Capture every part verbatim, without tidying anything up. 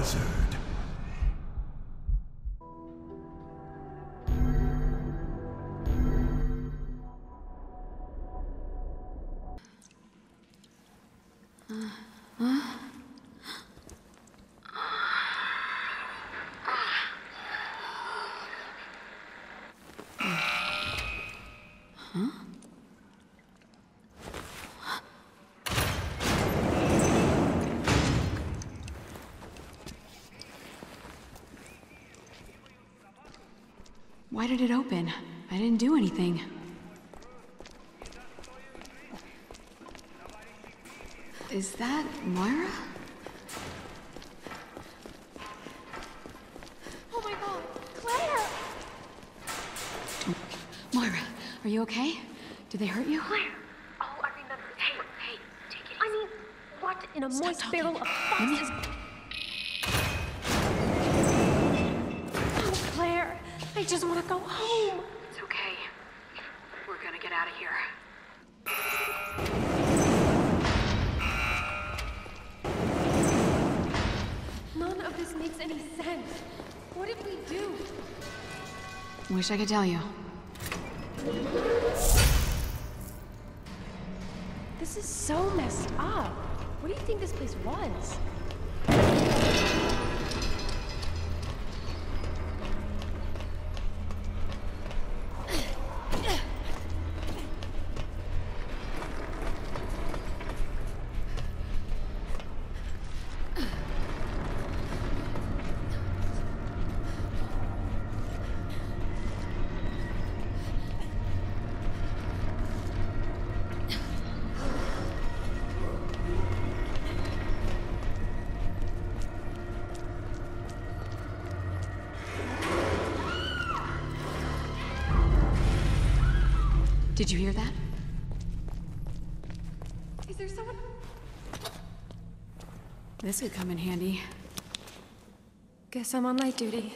answered. Why did it open? I didn't do anything. Is that Moira? Oh my god, Claire! Moira, are you okay? Did they hurt you? Claire! Oh, I remember. Hey, hey, take it easy. I mean, what in a Stop moist talking. barrel of Let fox me- is... Oh, Claire, I just want to go home. It's okay. We're gonna get out of here. None of this makes any sense. What did we do? Wish I could tell you. This is so messed up. What do you think this place was? Did you hear that? Is there someone? This could come in handy. Guess I'm on light duty.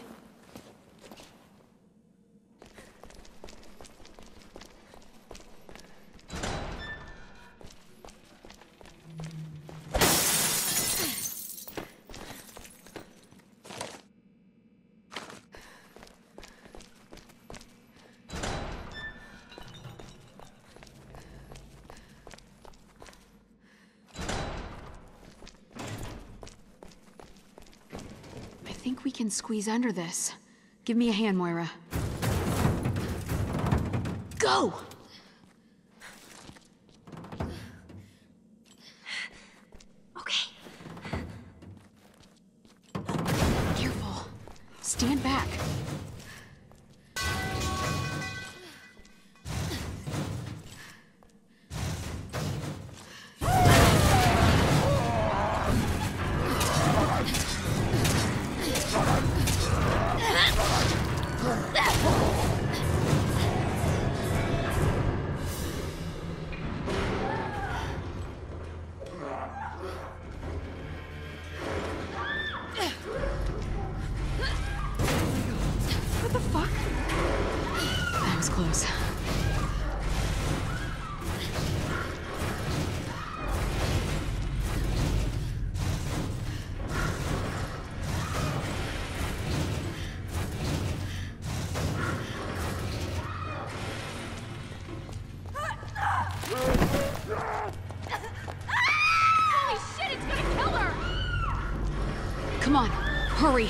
I think we can squeeze under this. Give me a hand, Moira. Go! Okay. Careful. Stand back. What the fuck? That was close. Holy shit, it's gonna kill her! Come on, hurry.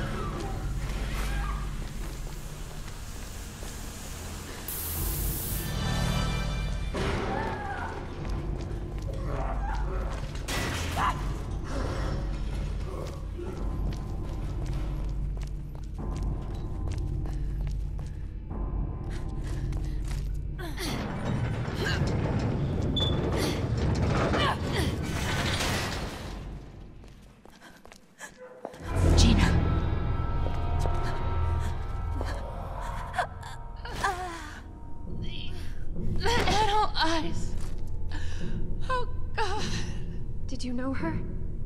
Gina. Little eyes. Oh, God. Did you know her?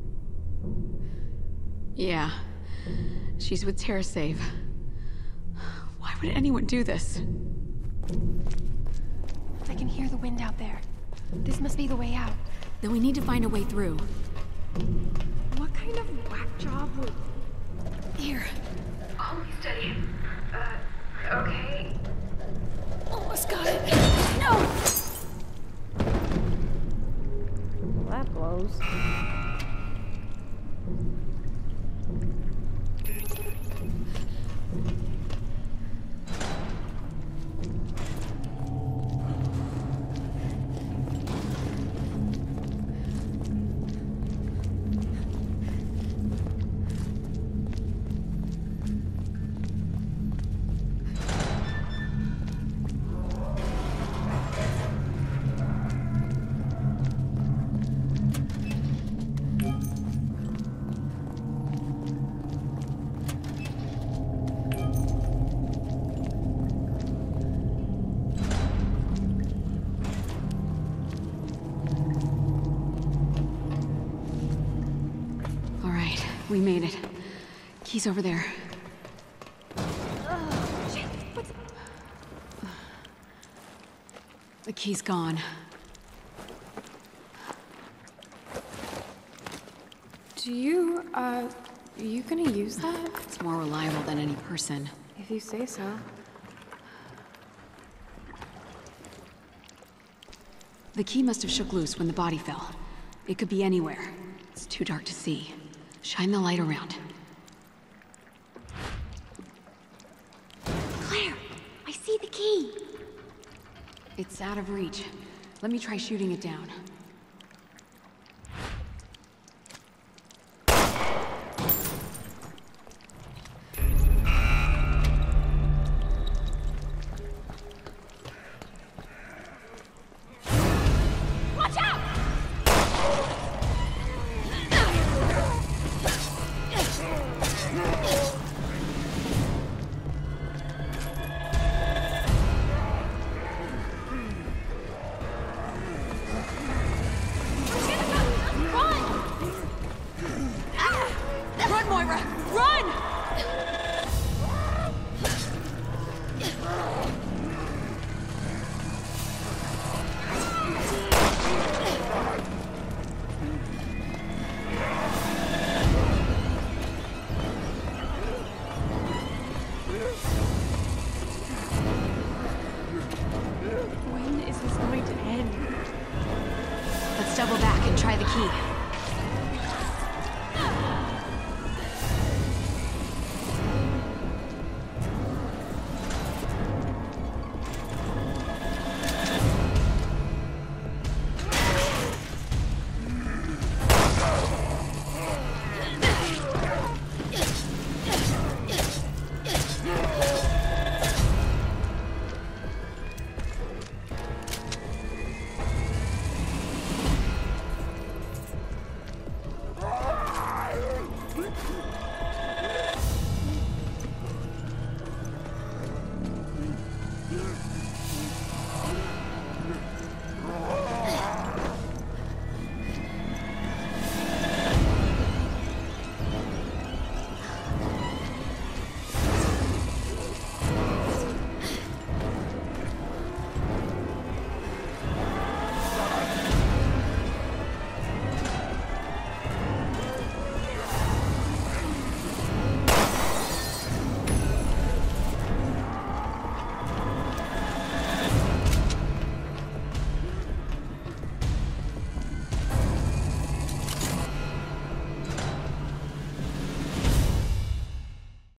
Yeah. She's with TerraSave. Why would anyone do this? I can hear the wind out there. This must be the way out. Then we need to find a way through. What What kind of whack job would... Here. Hold steady. Uh, okay. Almost got it. No! Well, that blows. We made it. Key's over there. Shit, what's... The key's gone. Do you, uh, are you gonna use that? It's more reliable than any person. If you say so. The key must have shook loose when the body fell. It could be anywhere. It's too dark to see. Shine the light around. Claire, I see the key. It's out of reach. Let me try shooting it down. Watch out! Run, Moira! Run! When is this going to end? Let's double back and try the key.